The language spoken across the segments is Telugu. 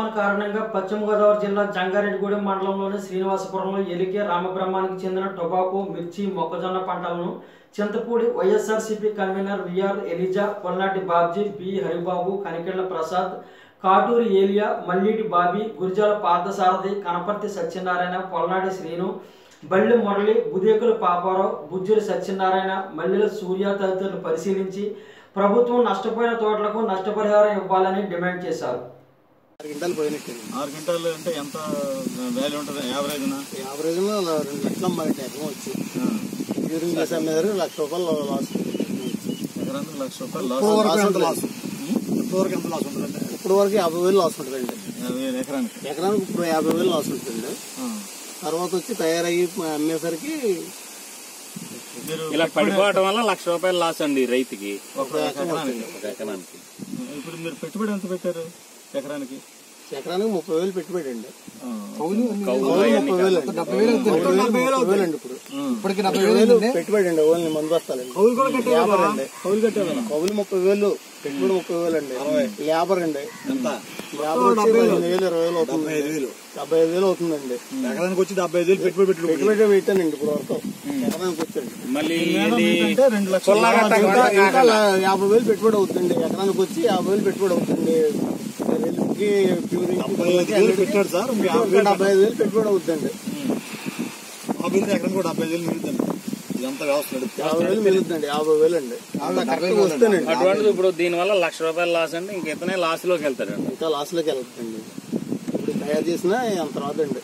తుఫాను కారణంగా పశ్చిమ గోదావరి జిల్లా జంగారెడ్డిగూడెం మండలంలోని శ్రీనివాసపురంలో ఎలికే రామబ్రహ్మానికి చెందిన టొబాకో, మిర్చి, మొక్కజొన్న పంటలను Chintapudi YSRCP convener VR Eliza, Polnati Babji, B Haribabu, Kanikella Prasad, Katuri Eliya, Malliti Bobby, Gurazala Parthasarathi, Kanaparthi Satyanarayana, Polnati Srinu, బళ్ళి Murali, బుదేకుల Paparao, బుజ్జురి Satyanarayana, మల్లెల సూర్య తదితరులు పరిశీలించి ప్రభుత్వం నష్టపోయిన తోటలకు నష్టపరిహారం ఇవ్వాలని డిమాండ్ చేశారు. 6 క్వింటాలు పోయినట్టు. 6 క్వింటాలు అంటే ఎంత వాల్యూ ఉంటుంది? యావరేజ్నా 2 లక్షలు అమ్మారండి ఎకరం వచ్చి. డ్యూరింగ్ చేసే మీద ₹1,00,000 లాస్. ఎకరానికి ₹1,00,000 లాస్. ఇప్పుడు వరకు ఎంత లాస్ ఉంటుందండి? ఇప్పుడు వరకు 50,000 లాస్ ఉంటుందండి ఎకరానికి. ఇప్పుడు 50,000 లాస్ ఉంటుందండి. తర్వాత వచ్చి తయారయ్యి అమ్మేసరికి ఇలా పడిపోవడం వల్ల ₹1,00,000 లాస్ అండి రైతుకి ఒక ఎకరానికి. ఇప్పుడు మీరు పెట్టుబడి ఎంత పెట్టారు? ఎకరానికి 30,000 పెట్టుబడి అండి. 70,000 అండి. ఇప్పటికి 70,000 పెట్టుబడి అండి. ఓన్లీ మందు బస్తాలండి. కౌలు 30,000 పెట్టుబడి 30,000 అండి. లేబర్ అండి ఎంత? లేబర్ వచ్చి 15,000 అవుతుంది. 75,000 అవుతుందండి. ఎకరానికి వచ్చి 75,000 పెట్టుబడి పెట్టానండి ఇప్పుడు వరకు. ఎకరానికి వచ్చండి మళ్ళీ 50,000 పెట్టుబడి అవుతుంది. ఎకరానికి వచ్చి 50,000 పెట్టుబడి అవుతుంది. పెట్టాడు సార్ 75,000 పెట్టుబడి అవుతుందండి. ఎకరానికి 75,000 మిగులుతుంది. ఇదంతా వ్యవస్థ 50,000 మిగులుతుందండి. 50,000 అండి. వస్తానండి. అటువంటి ఇప్పుడు దీనివల్ల ₹1,00,000 లాస్ అంటే ఇంక ఇతనే లాస్ లోకి వెళ్తాడండి. ఇంకా లాస్ లోకి వెళ్తుందండి. ఇప్పుడు తయారు చేసినా అంత రాదండి.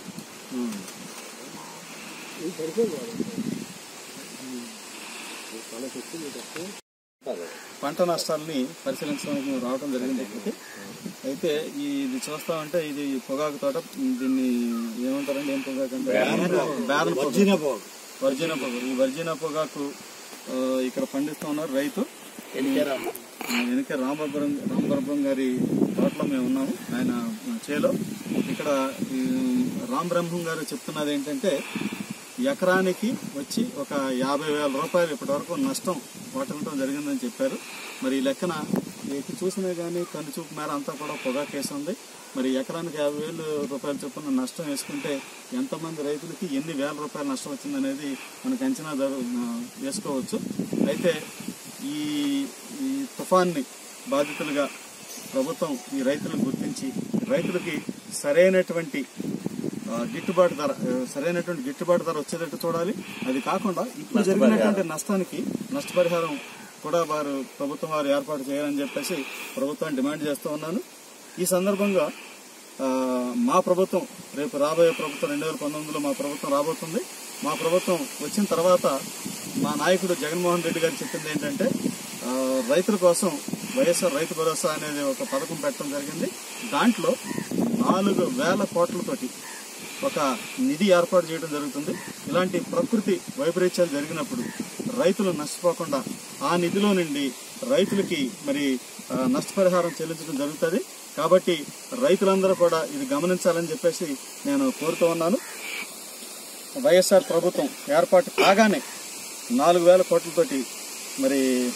పంట నష్టాలని పరిశీలించడానికి రావడం జరిగింది. అయితే ఇది చూస్తామంటే ఇది పొగాకు తోట. దీన్ని ఏమంటారండి? ఏం పొగాకు అంటే వర్జీనా పొగాకు. ఈ వర్జీనా పొగాకు ఇక్కడ పండిస్తూ ఉన్నారు రైతు ఎన్కే రామబ్రహ్మం గారి తోటలో మేము ఉన్నాము. ఆయన చేలో ఇక్కడ రామబ్రహ్మం గారు చెప్తున్నది ఏంటంటే ఎకరానికి వచ్చి ఒక ₹50,000 ఇప్పటి వరకు నష్టం వాటిల్లడం జరిగిందని చెప్పారు. మరి ఈ లెక్కన ఎటు చూసినా కానీ కనుచూపు మేర అంతా కూడా పొగాకు వేసి ఉంది. మరి ఎకరానికి ₹50,000 చొప్పున నష్టం వేసుకుంటే ఎంతమంది రైతులకి ఎన్ని ₹1,000 నష్టం వచ్చిందనేది మనకు అంచనా వేసుకోవచ్చు. అయితే ఈ తుఫాన్ని బాధితులుగా ప్రభుత్వం ఈ రైతులను గుర్తించి రైతులకి సరైనటువంటి గిట్టుబాటు ధర వచ్చేటట్టు చూడాలి. అది కాకుండా ఇప్పుడు జరిగినటువంటి నష్టానికి నష్టపరిహారం కూడా ప్రభుత్వం వారు ఏర్పాటు చేయాలని చెప్పేసి ప్రభుత్వాన్ని డిమాండ్ చేస్తూ ఉన్నాను. ఈ సందర్భంగా మా ప్రభుత్వం రేపు రాబోయే ప్రభుత్వం 2019లో మా ప్రభుత్వం రాబోతుంది. మా ప్రభుత్వం వచ్చిన తర్వాత మా నాయకుడు జగన్మోహన్ రెడ్డి గారు చెప్పింది ఏంటంటే రైతుల కోసం వైఎస్ఆర్ రైతు భరోసా అనేది ఒక పథకం పెట్టడం జరిగింది. దాంట్లో 4,000 కోట్లతోటి ఒక నిధి ఏర్పాటు చేయడం జరుగుతుంది. ఇలాంటి ప్రకృతి వైపరీత్యాలు జరిగినప్పుడు రైతులు నష్టపోకుండా ఆ నిధిలో నుండి రైతులకి మరి నష్టపరిహారం చెల్లించడం జరుగుతుంది. కాబట్టి రైతులందరూ కూడా ఇది గమనించాలని చెప్పేసి నేను కోరుతూ ఉన్నాను. వైఎస్ఆర్ ప్రభుత్వం ఏర్పాటు కాగానే 4,000 కోట్లతోటి మరి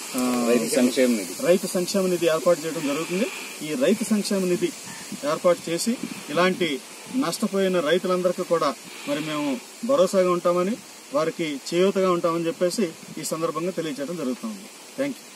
రైతు సంక్షేమ నిధి ఏర్పాటు చేయడం జరుగుతుంది. ఈ రైతు సంక్షేమ నిధి ఏర్పాటు చేసి ఇలాంటి నష్టపోయిన రైతులందరికీ కూడా మరి మేము భరోసాగా ఉంటామని వారికి చేయూతగా ఉంటామని చెప్పేసి ఈ సందర్భంగా తెలియజేయడం జరుగుతుంది. Thank you.